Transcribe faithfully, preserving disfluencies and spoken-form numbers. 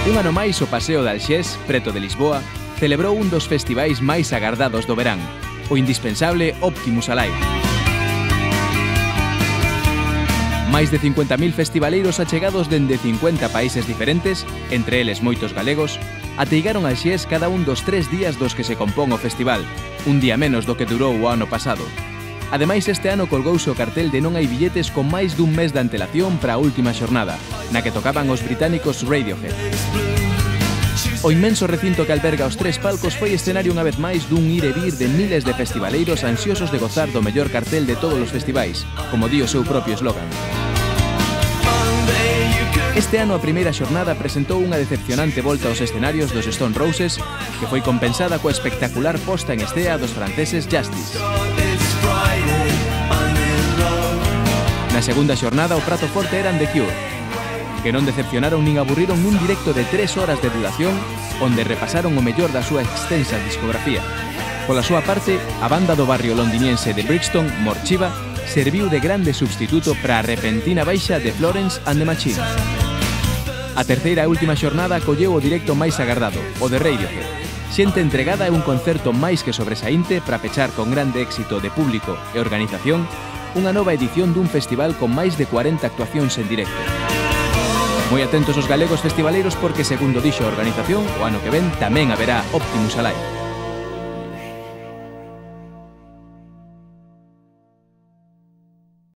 Un ano máis o Paseo de Alxés, preto de Lisboa, celebrou un dos festivais máis agardados do verán, o indispensable Optimus Alive. Máis de cincuenta mil festivaleiros achegados dende cincuenta países diferentes, entre eles moitos galegos, ateigaron Alxés cada un dos tres días dos que se compón o festival, un día menos do que durou o ano pasado. Ademais, este ano colgouse o cartel de non hai billetes con máis dun mes de antelación para a última xornada, na que tocaban os británicos Radiohead. O inmenso recinto que alberga os tres palcos foi escenario unha vez máis dun ir e vir de miles de festivaleiros ansiosos de gozar do mellor cartel de todos os festivais, como di o seu propio eslogan. Este ano a primeira xornada presentou unha decepcionante volta aos escenarios dos Stone Roses, que foi compensada coa espectacular posta en estea dos franceses Justice. Na segunda xornada o prato forte eran The Cure, que non decepcionaron nin aburriron nun directo de tres horas de duración onde repasaron o mellor da súa extensa discografía. Pola súa parte, a banda do barrio londiniense de Brixton, Morchiva, serviu de grande substituto para a repentina baixa de Florence and the Machine. A terceira e última xornada colleu o directo máis agardado, o de Radiohead. Xente entregada e un concerto máis que sobresaínte para pechar con grande éxito de público e organización unha nova edición dun festival con máis de cuarenta actuacións en directo. Moi atentos os galegos festivaleiros porque, segundo dixo a organización, o ano que ven tamén haberá Optimus Alive.